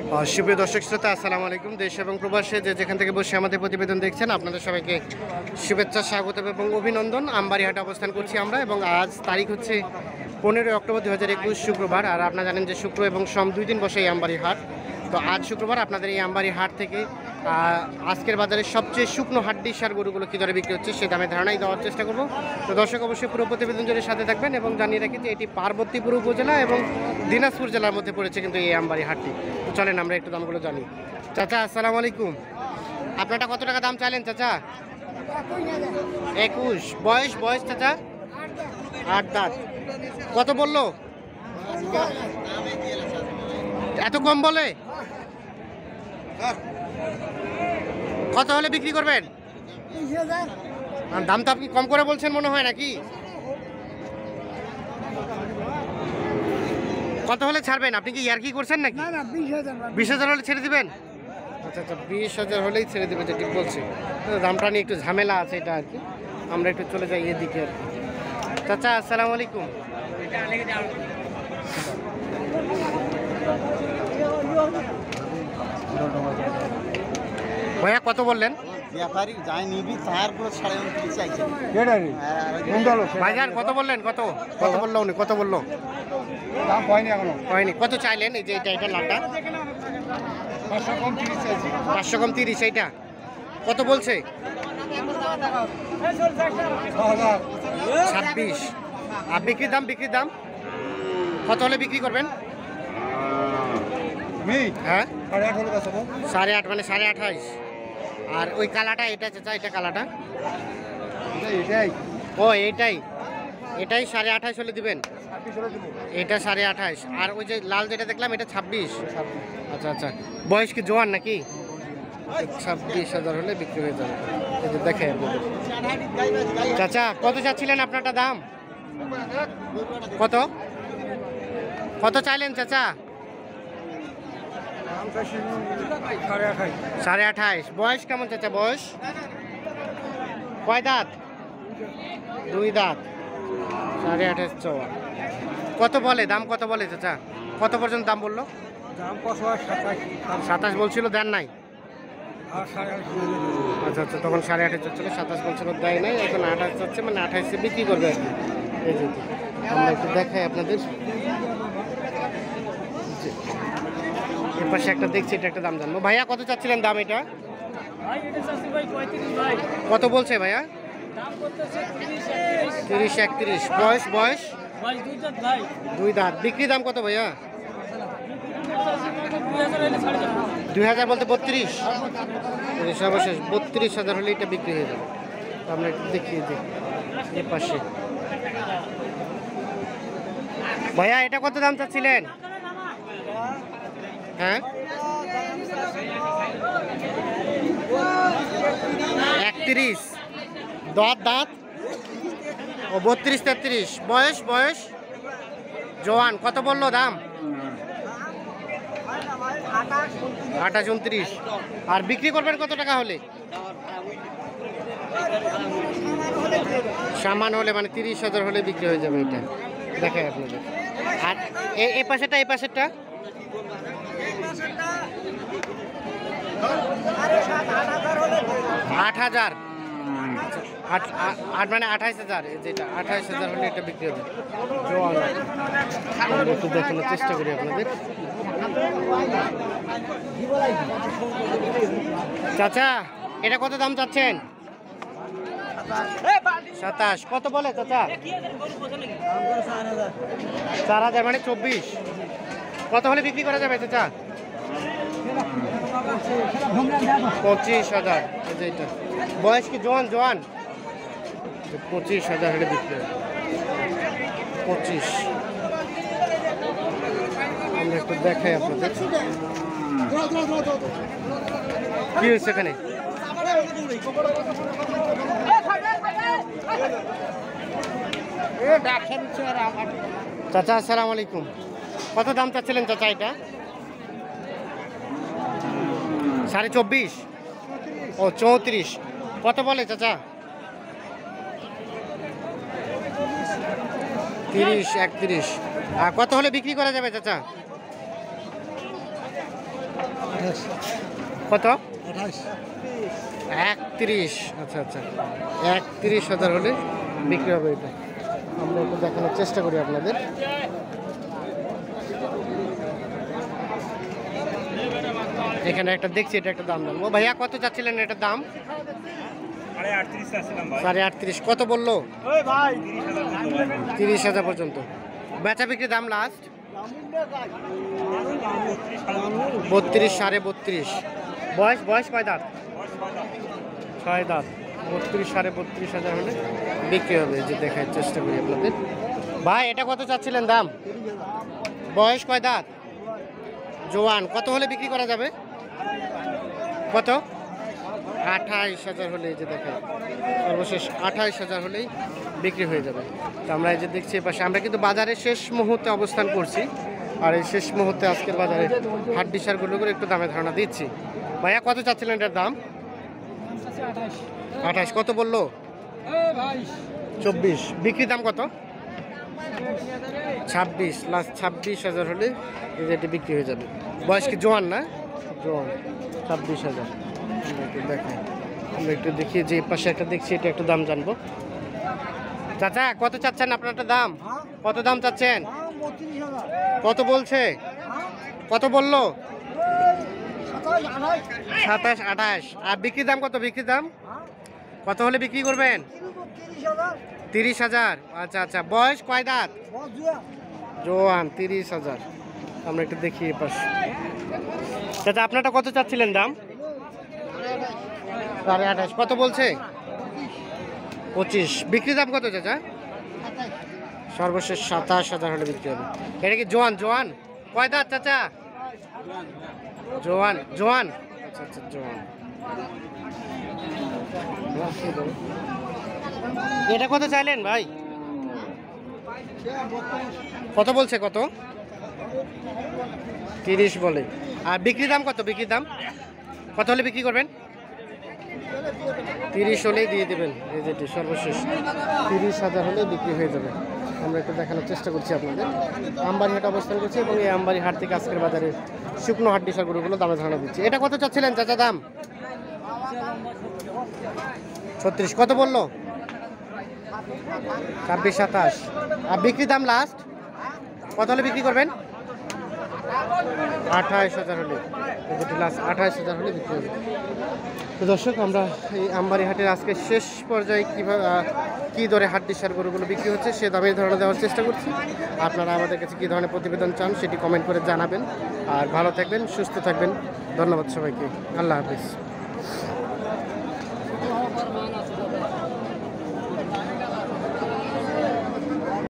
সুপ্রিয় দর্শক শ্রোতা, আসসালামু আলাইকুম। দেশ এবং প্রবাসে যে যেখান থেকে বসে আমাদের প্রতিবেদন দেখছেন, আপনাদের সবাইকে শুভেচ্ছা, স্বাগত এবং অভিনন্দন। আমবাড়িহাটে অবস্থান করছি আমরা এবং আজ তারিখ হচ্ছে 15 অক্টোবর 2021 শুক্রবার। আর আপনারা জানেন যে শুক্র এবং সোম 2 দিন বসে এই আমবাড়ি হাট। তো আজ শুক্রবার আপনাদের এই আমবাড়ি হাট থেকে আজকের বাজারে সবচেয়ে শুকনো হাড্ডি সার গরুগুলো কী দরে বিক্রি হচ্ছে সে দামে ধারণাই দেওয়ার চেষ্টা করব। তো দর্শক অবশ্যই পুরো প্রতিবেদন জুড়ে সাথে থাকবেন এবং জানিয়ে রাখি যে এটি পার্বতীপুর উপজেলা এবং দিনাজপুর জেলার মধ্যে পড়েছে কিন্তু এই আমবাড়ি হাটটি। তো চলেন আমরা একটু দামগুলো জানি। চাচা আসসালামু আলাইকুম, আপনারটা কত টাকা দাম চাইলেন চাচা? 21। বয়স চাচা? 8 দাঁত। কত বললো? এত কম বলে? কত হলে বিক্রি করবেন? দাম তো আপনি কম করে বলছেন মনে হয় নাকি? কত হলে ছাড়বেন? আপনি কি ইয়ার কি করছেন নাকি? 20,000 হলে ছেড়ে দিবেন? আচ্ছা, 20,000 হলেই ছেড়ে দেবে যেটি বলছে। দামটা নিয়ে একটু ঝামেলা আছে এটা আর কি। আমরা একটু চলে যাই এদিকে আর কি। চাচা আসসালামু আলাইকুম। ভাইয়া কত বললেন? বাজার কত বললেন? কত বললো উনি? কত বললো? হয়নি। কত চাইলেন? এই যে এটা লালটা 500 কম 30। এইটা কত বলছে? 26। আর বিক্রির দাম কত হলে বিক্রি করবেন? হ্যাঁ 8.5, মানে 28.5। আর ওই কালাটা এটা চাচা, এটা কালাটা ও এটাই 28.5 হলে দিবেন? এটা 28.5। আর ওই যে লাল যেটা দেখলাম এটা 26। আচ্ছা। বয়স কি জোয়ান নাকি? 26,000 হলে বিক্রি হয়ে যাবে। দেখে চাচা কত চাচ্ছিলেন আপনারটা দাম? কত চাইলেন চাচা? 28.5। বয়স কেমন চাচা? বয়স কয় দাঁত? 2 দাঁত। 28.5 চওয়া। কত বলে দাম? কত বলে চাচা? কত পর্যন্ত দাম বললো? 27 বলছিল, দেন নাই? আচ্ছা, তখন 28.5 চাচ্ছিল, 27 বলছিল, দেয় নাই। এখন 28 চাচ্ছে, মানে 28-এ বিক্রি করবে আর কি। এই যে আমরা একটু দেখাই আপনাদের। এর পাশে একটা দেখছি, এটা একটা দাম জানবো। ভাইয়া কত চাচ্ছিলেন দাম এটা? কত বলছে ভাইয়া? 30-31। বয়স 2 দাঁত। বিক্রি দাম কত ভাইয়া? 2,000 বলতে 32। সর্বশেষ 32,000 হলে এটা বিক্রি হয়ে যাবে। আমরা একটু দেখিয়ে দিই এর পাশে। ভাইয়া এটা কত দাম চাচ্ছিলেন? হ্যাঁ 31। দাঁত ও 32-33। বয়স জওয়ান। কত বললো দাম? 28-29। আর বিক্রি করবেন কত টাকা হলে? সামান হলে, মানে 30,000 হলে বিক্রি হয়ে যাবে এটা। দেখাই আপনাদের। আর এই পাশেরটা 8,000। 8 মানে 28,000। যেটা 28,000 হলে এটা বিক্রি হবে। একটু দেখানোর চেষ্টা করি আপনাদের। চাচা এটা কত দাম চাচ্ছেন? 27। কত বলে চাচা? 4,000, মানে 24। কত হলে বিক্রি করা যাবে চাচা? 25,000। এইটা বয়স কি জোয়ান? 25,000 হলে বিক্রি হবে। 25। আমরা একটু দেখাই আপনাদের কি হয়েছে এখানে। চাচা আসসালামু আলাইকুম। কত দাম চাচ্ছিলেন চাচা এটা? 24.5। ও 34। কত বলে চাচা? 30-31। আর কত হলে বিক্রি করা যাবে চাচা? কত? 31। আচ্ছা আচ্ছা, 31,000 হলে বিক্রি হবে এটা। আমরা একটু দেখানোর চেষ্টা করি আপনাদের। এখানে একটা দেখছি, এটা একটা দাম জানবো। ভাইয়া কত চাচ্ছিলেন এটার দাম? 38,500। কত বললো? 30,000 পর্যন্ত। বেচা বিক্রি দাম লাস্ট 32, 32.5। বয়স কয় দাঁত? 6 দাঁত। 32, 32.5 হলে বিক্রি হবে। যে দেখার চেষ্টা করি আপনাদের। ভাই এটা কত চাচ্ছিলেন দাম? বয়স কয় দাঁত? জোয়ান। কত হলে বিক্রি করা যাবে? কত? 28,000 হলে, এই যে দেখেন সর্বশেষ 28,000 হলেই বিক্রি হয়ে যাবে। তো আমরা এই যে দেখছি পাশে, আমরা কিন্তু বাজারে শেষ মুহূর্তে অবস্থান করছি। আর এই শেষ মুহূর্তে আজকের বাজারে হাড্ডি সারগুলো করে একটু দামে ধারণা দিচ্ছি। ভাইয়া কত চাচ্ছিলেন এটার দাম? 28। কত বললো? 24। বিক্রি দাম কত? 26। লাস্ট 26,000 হলে এই যে এটি বিক্রি হয়ে যাবে। বয়স কি জোয়ান না? জোয়ান। 26,000। আমরা একটু দেখি, যে পাশে একটা দেখছি, এটা একটু দাম জানবো। চাচা কত চাচ্ছেন আপনারটা দাম? কত দাম চাচ্ছেন? কত বলছে? কত বললো? 27, 28। আর বিক্রির দাম কত? বিক্রির দাম কত হলে বিক্রি করবেন? 30,000। আচ্ছা আচ্ছা। বয়স কয় দাঁত? জোয়ান। 30,000। আমরা একটু দেখি পাশে। চাচা আপনারটা কত চাচ্ছিলেন দাম? 28,500। কত বলছে? 25। বিক্রির দাম কত চাচা? সর্বশেষ 27,000 হলে বিক্রি হবে। এটা কি জোয়ান? জোয়ান কয় দাঁত চাচা? জোয়ান। জোয়ান। আচ্ছা আচ্ছা, জোয়ান। এটা কত চাইলেন ভাই? কত বলছে? কত? 30 বলে। আর বিক্রির দাম কত? বিক্রির দাম কত হলে বিক্রি করবেন? 30 হলেই দিয়ে দেবেন। এই যেটি সর্বশেষ 30,000 হলেই বিক্রি হয়ে যাবে। আমরা একটু দেখানোর চেষ্টা করছি আপনাদের। আমবাড়ি হাট অবস্থান করছি এবং এই আমবাড়ি হাট থেকে আজকের বাজারে শুকনো হাড্ডি সার গরুগুলো দামে ধারণা দিচ্ছি। এটা কত চাচ্ছিলেন চাচা দাম? 36। কত বললো? 26, 27। আর বিক্রি দাম লাস্ট কত হলে বিক্রি করবেন? 28,000 হলে। লাস্ট 28,000 হলে বিক্রি হবে। তো দর্শক, আমরা এই আমবাড়ি হাটের আজকে শেষ পর্যায়ে কীভাবে কী দরে হাড্ডি সার গরুগুলো বিক্রি হচ্ছে সে দামের ধারণা দেওয়ার চেষ্টা করছি। আপনারা আমাদের কাছে কী ধরনের প্রতিবেদন চান সেটি কমেন্ট করে জানাবেন। আর ভালো থাকবেন, সুস্থ থাকবেন। ধন্যবাদ সবাইকে। আল্লাহ হাফিজ।